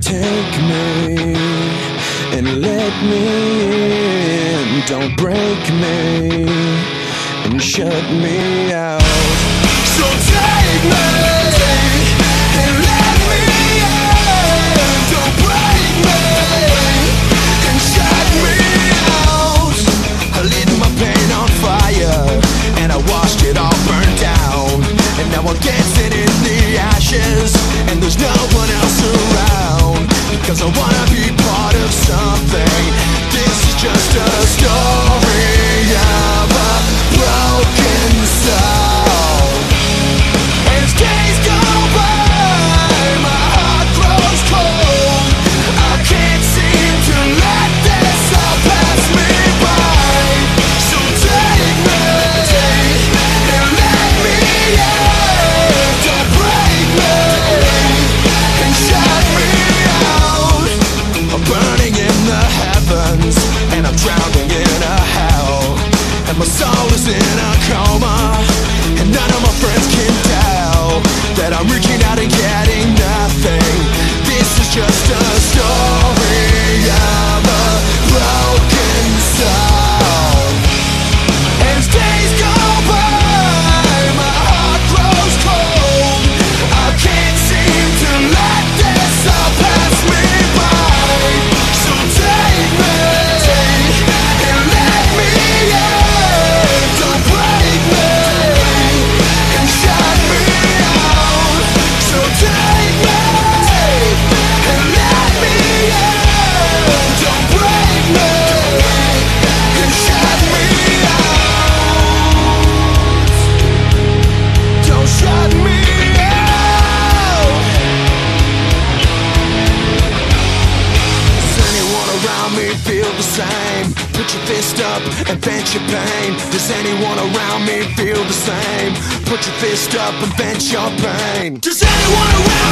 take me and let me in. Don't break me and shut me out. So take me and let me in. Don't break me and shut me out. I lit my pain on fire and I watched it all burn down. And now I'm dancing in the ashes and there's no one else around. Because I wanna be part of something. This is just a story of a broken soul. As days go by, my heart grows cold. I can't seem to let this all pass me by. So take me and let me in. Don't break me and shut me out. I'm burning in the heavens and I'm drowning in a hell. And my soul is in a coma and none of my friends can tell that I'm reaching out and getting nothing. This is just a story of a broken soul. As days go by, my heart grows cold. I can't seem to let this all pass me by. So take me and let me in. Don't break me and shut me out. So take me and let me in. Don't break me and shut me out. Don't shut me out. Does anyone around me feel the same? Put your fist up and vent your pain. Does anyone around me feel the same? Put your fist up and vent your pain. Does anyone around